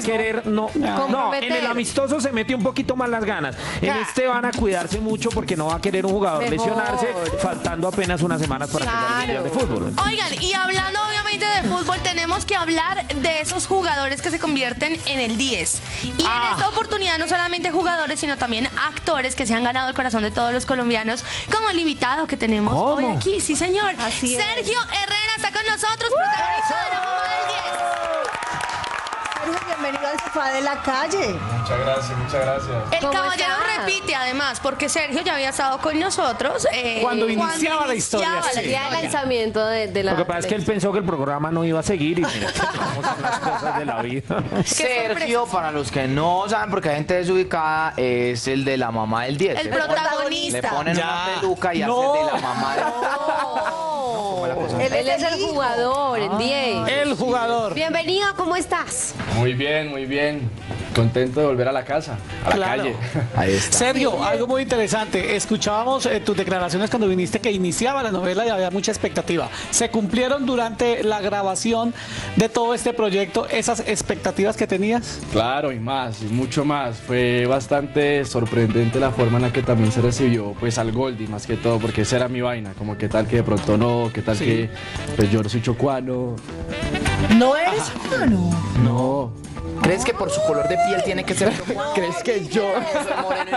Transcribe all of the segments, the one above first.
querer, no, en el amistoso se mete un poquito más las ganas. En este van a cuidarse mucho porque no va a querer un jugador lesionarse, faltando apenas unas semanas para que salga el Mundial de Fútbol. Oigan, y hablando obviamente de fútbol, tenemos que hablar de esos jugadores que se convierten en el 10. Y en esta oportunidad no solamente jugadores, sino también actores que se han ganado el corazón de todos los colombianos, como el invitado que tenemos hoy aquí, sí señor. Así es. Sergio Herrera está con nosotros, protagonista de la Mamá del 10. Sergio, bienvenido al Sofá de la Calle. Muchas gracias, muchas gracias. El caballero repite además, porque Sergio ya había estado con nosotros cuando iniciaba la historia. El día del lanzamiento de la... Lo que pasa es que él pensó que el programa no iba a seguir y mira cómo son las cosas de la vida. Sergio, para los que no saben, porque hay gente desubicada, es el de la mamá del 10. El protagonista. Le ponen una peluca y hace de la mamá del... Él es el jugador, el 10. El jugador. Bienvenido, ¿cómo estás? Muy bien, muy bien. Contento de volver a la casa, a la calle. Ahí está. Sergio, algo muy interesante. Escuchábamos tus declaraciones cuando viniste que iniciaba la novela y había mucha expectativa. ¿Se cumplieron durante la grabación de todo este proyecto esas expectativas que tenías? Claro, y más, y mucho más. Fue bastante sorprendente la forma en la que también se recibió pues al Goldie, más que todo, porque esa era mi vaina. Como que tal que de pronto no, que tal que pues yo no soy chocuano. ¿No eres humano? No. ¿Crees que por su color de piel tiene que ser chocuano? ¿Crees que yo? ¿De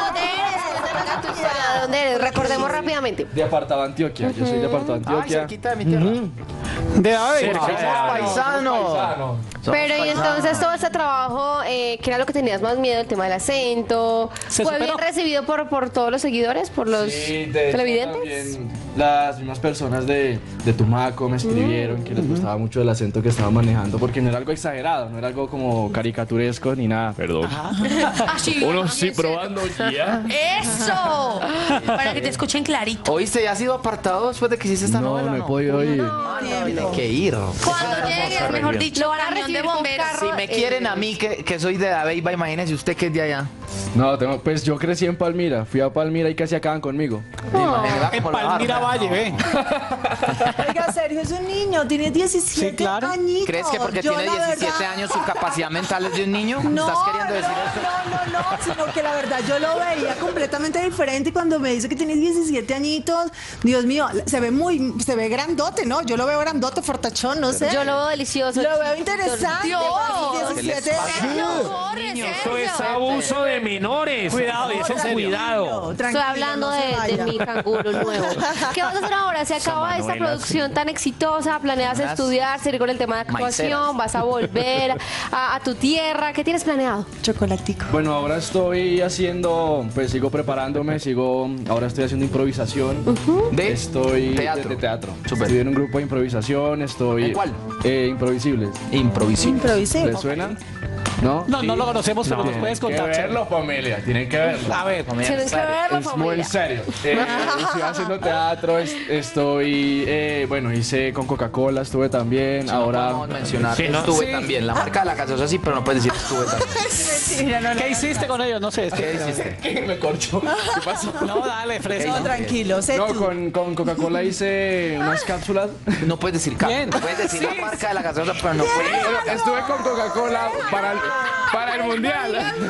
dónde eres? Recordemos rápidamente. De Apartado Antioquia, yo soy de Apartado Antioquia. cerquita de mi tierra. De haber. Somos paisanos. Pero y entonces todo este trabajo, ¿qué era lo que tenías más miedo? El tema del acento. ¿Se ¿Fue bien superó? recibido por todos los seguidores, por los Sí, de hecho, televidentes? también las mismas personas de Tumaco me escribieron que les gustaba mucho el acento que estaba manejando, porque no era algo exagerado, no era algo como caricaturesco ni nada. Perdón. Así, Uno sí probando ya. ¡Eso! Para que te escuchen clarito. ¿Oíste? ¿Ya has sido apartado después de que hiciste esta novela? No he podido ir. Tiene que ir. Cuando llegues, mejor dicho, Lo van a camión de recibir con bomberos. carro. Si me quieren a mí, que soy de Dabeiba, imagínese usted que es de allá. No, pues yo crecí en Palmira, fui a Palmira y casi acaban conmigo. En Palmira Valle, ve. Oiga, Sergio es un niño, tiene 17 Sí, claro. añitos. ¿Crees que porque Yo, tiene la 17 verdad, años su capacidad mental es de un niño? No, ¿Estás queriendo decir eso? no, sino que la verdad yo lo veía completamente diferente y cuando me dice que tiene 17 añitos, Dios mío, se ve grandote, ¿no? Yo lo veo grandote, fortachón, no sé. Yo lo veo delicioso. Lo veo interesante. Dios. para sus 17 Sergio, años. corre, Eso es Sergio. abuso de menores. Cuidado, y eso es serio. Cuidado. Estoy hablando de mi canguro nuevo. ¿Qué vas a hacer ahora? Se acaba esta producción tan exitosa, planeas estudiar, seguir con el tema de actuación, vas a volver a tu tierra. ¿Qué tienes planeado? Chocolatico. Bueno, ahora estoy haciendo, pues sigo preparándome, ahora estoy haciendo improvisación. Estoy teatro. de teatro. Súper. Estoy en un grupo de improvisación, estoy... ¿En cuál? Imrovisibles. Improvisable. Improvisé. ¿Les suena? ¿No? No, no lo conocemos, pero nos Tienen puedes que contar. verlo, familia, tienen que verlo. A ver, Tienen que verlo, Es muy familia. en serio. Estoy haciendo teatro, estoy, bueno, hice con Coca-Cola, estuve también, ahora... Podemos mencionar. Sí, ¿no? Estuve Sí. también. La marca de la gaseosa sí, pero no puedes decir estuve también. ¿qué hiciste con ellos? No sé. ¿Qué hiciste? Me corcho. ¿Qué pasó? No, dale, fresco. No, tranquilo, sé No, tú. con Coca-Cola hice unas cápsulas. No puedes decir Bien. puedes decir la marca de la gaseosa, pero no puedes. Estuve con Coca-Cola para el mundial.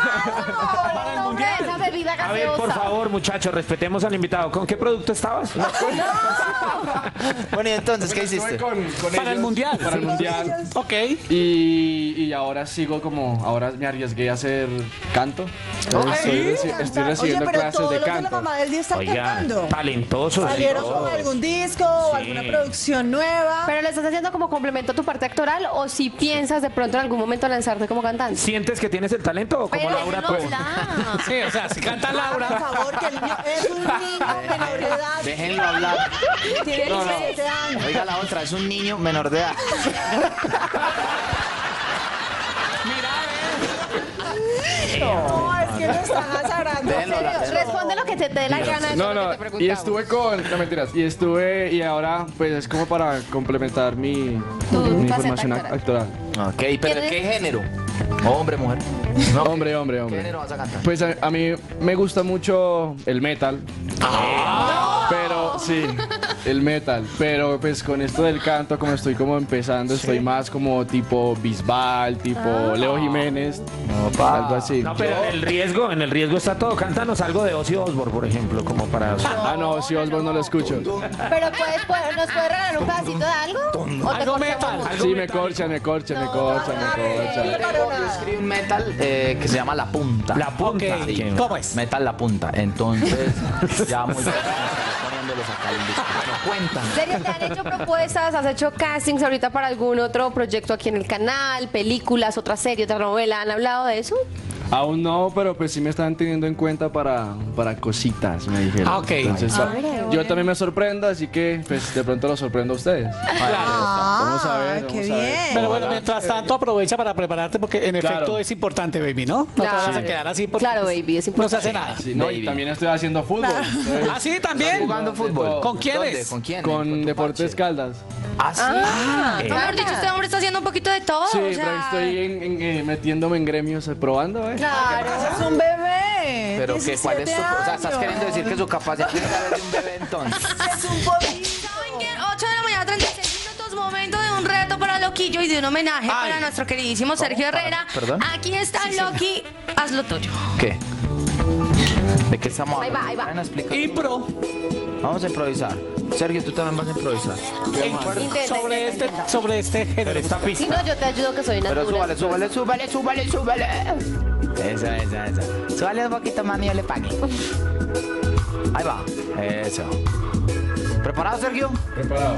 Para el mundial. Esa bebida A ver, por gaseosa. favor, muchachos, respetemos al invitado. ¿Con qué producto estabas? Bueno, y entonces, ¿qué Estuve hiciste? con Para el ellos, mundial. Para el mundial. Ok. Y ahora sigo ahora me arriesgué a hacer canto. Estoy Oye, recibiendo pero clases todos de los de la canto. mamá del día están Oigan, cantando. talentosos. ¿Salieron todos. con algún disco o alguna producción nueva? ¿Pero lo estás haciendo como complemento a tu parte actoral o si piensas de pronto en algún momento lanzarte como cantante? ¿Sientes que tienes el talento o como Pero Laura no tú? da. Sí, o sea, si canta Por Laura. favor, que el niño es un niño menor de edad. Déjenlo hablar. Tiene 17 años. Oiga la otra, es un niño menor de edad. No, es que lo están azarando. Déjenlo hablar. Responde lo que te dé la gana de No, lo que te no, preguntamos. y estuve no mentiras, y ahora pues es como para complementar mi faceta formación actoral. actoral. Ok, pero ¿de qué género? Hombre, mujer. Hombre. ¿Qué género vas a cantar? Pues a mí me gusta mucho el metal, pero Sí, el metal. Pero pues con esto del canto, como estoy como empezando, estoy más como tipo Bisbal, tipo Leo Jiménez, algo así. No, pero en el riesgo está todo. Cántanos algo de Ozzy Osbourne, por ejemplo, como para... No, si Osbourne no lo escucho. Pero ¿nos puedes regalar un pedacito de algo? ¿O te Algo metal. Sí, me corcha. Yo escribí un metal que se llama La Punta. La punta. Ok. Sí. ¿Cómo es? Metal La Punta. Entonces, ya muy bien. Poniéndolos acá en el disco. Cuéntame. ¿Serio te han hecho propuestas? ¿Has hecho castings ahorita para algún otro proyecto aquí en el canal? ¿Películas, otra serie, otra novela? ¿Han hablado de eso? Aún no, pero pues sí me están teniendo en cuenta para cositas, me dijeron. Ah, ok. Entonces, yo también me sorprendo, así que pues de pronto los sorprendo a ustedes. Vamos a ver, qué vamos a ver. bien. Pero bueno, mientras tanto aprovecha para prepararte porque en Claro. efecto es importante, baby, ¿no? No te vas a quedar así porque Claro, baby, es no se importante. hace nada. Sí, no, y también estoy haciendo fútbol. entonces, ¿Ah, sí? ¿También? ¿Jugando fútbol? ¿Con quiénes? ¿Dónde? ¿Con quién? con tu Deportes parche? Caldas. ¿Ah, sí? Mejor dicho, este hombre está haciendo un poquito de todo. Sí, o sea, pero estoy metiéndome en gremios, probando, Claro, eso es un bebé. Pero que, ¿cuál es 17 tu...? O sea, ¿estás años. queriendo decir que su capacidad es de un bebé entonces? Es un poquito. ¿saben qué? 8 de la mañana, 36 minutos, momento de un reto para Loquillo y de un homenaje para nuestro queridísimo Sergio Herrera. ¿Perdón? Aquí está Loqui, haz lo tuyo. ¿Qué? ¿De qué estamos Ahí hablando? va, ahí va. Ven, explica. Impro. Vamos a improvisar. Sergio, tú también vas a improvisar. Intenta, Sobre este género. Esta Si pista. no, yo te ayudo que soy una Pero súbale. Esa. Súbale un poquito, mami, yo le pague. Ahí va. Eso. ¿Preparado, Sergio? Preparado.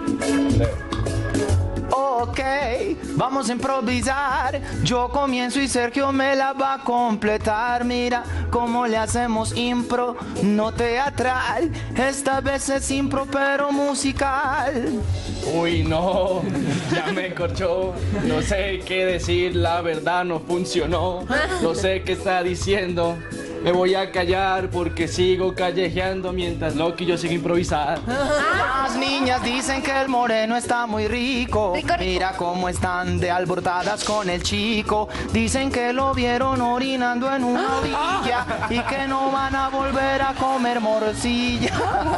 Ok, vamos a improvisar. Yo comienzo y Sergio me la va a completar. Mira cómo le hacemos impro, no teatral. Esta vez es impro, pero musical. Uy, no, ya me corchó. No sé qué decir, la verdad no funcionó. No sé qué está diciendo. Me voy a callar porque sigo callejeando mientras Loki y yo sigo improvisando. Las niñas dicen que el moreno está muy rico. Mira cómo están de alborotadas con el chico. Dicen que lo vieron orinando en una orilla y que no van a volver a comer morcilla.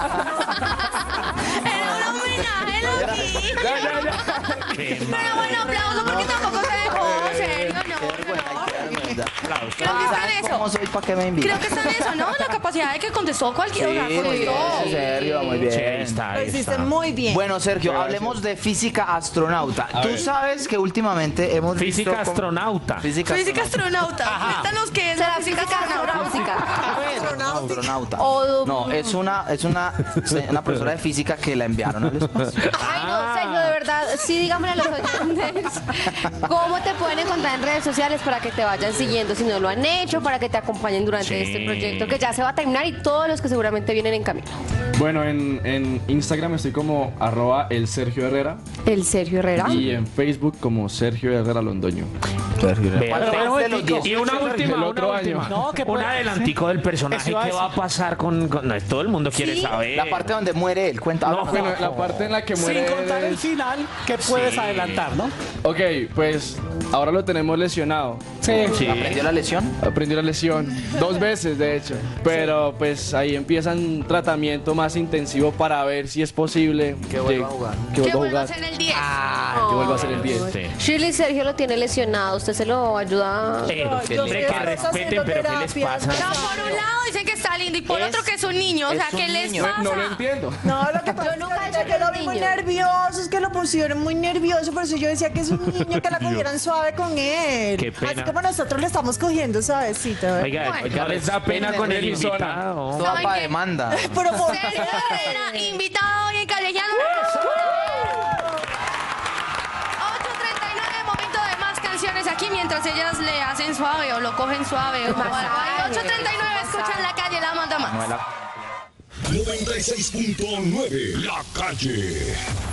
Era un homenaje, Loqui. Pero bueno, aplauso porque tampoco se dejó, serio, no. Creo que está en ¿Cómo eso. soy para que me inviten? Creo que está en eso, ¿no? La capacidad de que contestó cualquier otra Sí, Sergio, muy bien. Sí, ahí está, Lo ahí hiciste está. muy bien. Bueno, Sergio, hablemos de física astronauta. Tú ver. sabes que últimamente hemos Física visto astronauta. Física Física astronauta. Cuéntanos qué es ¿Será la física astronauta. astronauta. O- No, es una profesora de física que la enviaron al espacio. Ay, no, Sergio, de verdad, sí, dígame a los oyentes cómo te pueden encontrar en redes sociales para que te vayan siguiendo si no lo han hecho, para que te acompañen durante Sí. este proyecto que ya se va a terminar y todos los que seguramente vienen en camino. Bueno, en Instagram estoy como @el Sergio Herrera El Sergio Herrera. y en Facebook como Sergio Herrera Londoño. Vea, de los 10? y una última, El otro año. No, que un puede- adelantico del personaje. Eso iba a ¿Qué va a decir. pasar con no, todo el mundo quiere saber? La parte donde muere él, cuenta. No, háblanos. Bueno, la parte en la que muere... Sin contar el final, que puedes adelantar, ¿no? Ok, pues ahora lo tenemos lesionado. Sí. Sí. ¿Aprendió la lesión? Aprendió la lesión 2 veces, de hecho. Pero pues ahí empieza un tratamiento más intensivo para ver si es posible Que vuelva a jugar. Que Que vuelva a vuelva a jugar. ser el 10. Que vuelva a ser el 10. Sí. Shirley Sergio lo tiene lesionado, ¿usted se lo ayuda? Pero, Yo hombre, estoy que respeten, haciendo pero ¿qué les terapia. pasa? No, por un lado dicen que está lindo y por Es- otro que es un niño. O sea, es un ¿qué les niño. pasa? No lo entiendo. No, lo que pasa Yo nunca he es que hecho yo lo con vi muy niños. nervioso, es que lo pusieron muy nervioso, por eso yo decía que es un niño que la cogieran suave con él. Qué pena. Así como nosotros le estamos cogiendo suavecito. ¿eh? Oiga, Bueno. ¿no les da pena con el invitado? Toda ¿Saben para qué? demanda. Pero por Sergio Herrera, invitado hoy en Callejeando. 8:39, momento de más canciones aquí mientras ellas le hacen suave o lo cogen suave. O algo ahí. 8:39, escuchan La Calle, la manda más. 96.9 La Calle.